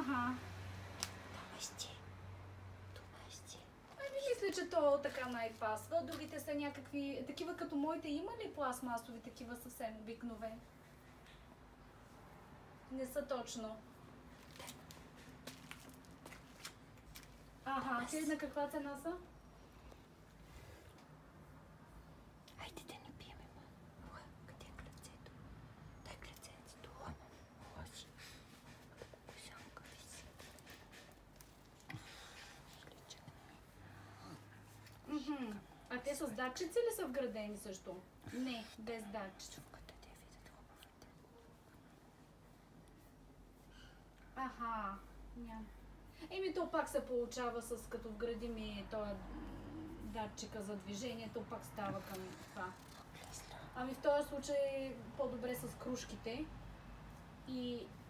Аха. Мисля, че то така най-пасва. Другите са някакви... Такива като моите има ли пластмасови, такива съвсем обикновени? Не са точно. Аха, те на каква цена са? Хайде да не пиеме, ма. Къде е клецето? Дай клецето. Лоши. Косянка виси. А те с датчици ли са вградени също? Не, без датчици. Чувката те видят хубавите. Аха, няма. Еми то пак се получава с като вградим и този датчика за движението, пак става към това. Ами в този случай по-добре с кружките и